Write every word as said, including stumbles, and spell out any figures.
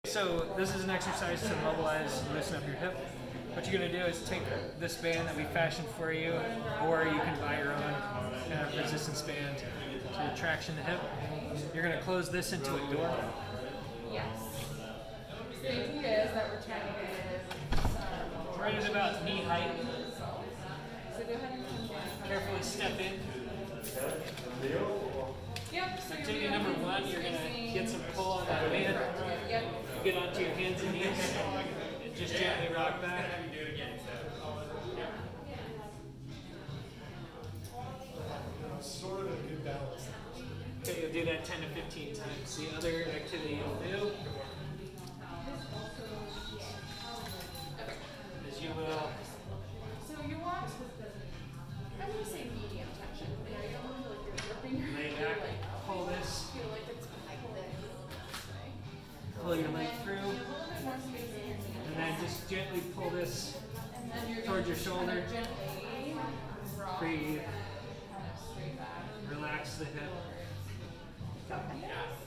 So this is an exercise to mobilize and loosen up your hip. What you're going to do is take this band that we fashioned for you, or you can buy your own kind of resistance band to traction the hip. You're going to close this into a door. Yes. The idea is that we're trying to get um, right at about knee height. So go ahead and come down. Carefully step in. Yep. So Activity number one, you're going to get some pull on that band. Yep. Get onto your hands and knees and just gently rock back. Sort of a good balance. Okay, you'll do that ten to fifteen times. The other activity you'll do is you will So you want, I'm going to say medium tension. You know, you don't want to feel like you're gripping your lay leg. back, Like, pull this, feel like it's like this. pull your leg through, A little bit more space in your knee. and then just gently pull this And then you're towards your gonna shoulder. kind of gently rock Breathe, kind of straight back. relax the hip. Yes.